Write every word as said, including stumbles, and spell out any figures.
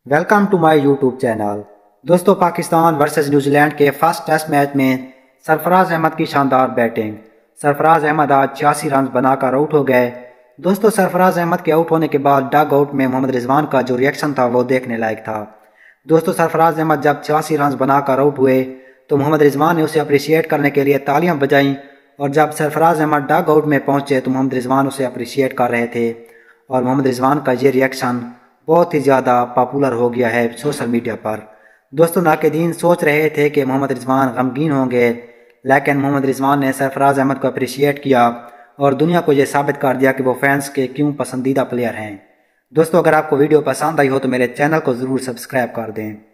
Welcome to my YouTube channel. दोस्तों, Pakistan versus New Zealand के first test match में सरफराज अहमद की शानदार बैटिंग। सरफराज अहमद आज छियासी रन बनाकर आउट हो गए। दोस्तों, सरफराज अहमद के आउट होने के बाद डग आउट में मोहम्मद रिजवान का जो रिएक्शन था वो देखने लायक था। दोस्तों, सरफराज अहमद जब छियासी रन बनाकर आउट हुए तो मोहम्मद रिजवान ने उसे अप्रिशिएट करने के लिए तालियां बजाईं, और जब सरफराज अहमद डग आउट में पहुंचे तो मोहम्मद रिजवान उसे अप्रिशिएट कर रहे थे। और मोहम्मद रिजवान का ये रिएक्शन बहुत ही ज़्यादा पॉपुलर हो गया है सोशल मीडिया पर। दोस्तों, नाक़दीन सोच रहे थे कि मोहम्मद रिजवान गमगीन होंगे, लेकिन मोहम्मद रिजवान ने सरफराज अहमद को अप्रिशिएट किया और दुनिया को यह साबित कर दिया कि वो फैंस के क्यों पसंदीदा प्लेयर हैं। दोस्तों, अगर आपको वीडियो पसंद आई हो तो मेरे चैनल को ज़रूर सब्सक्राइब कर दें।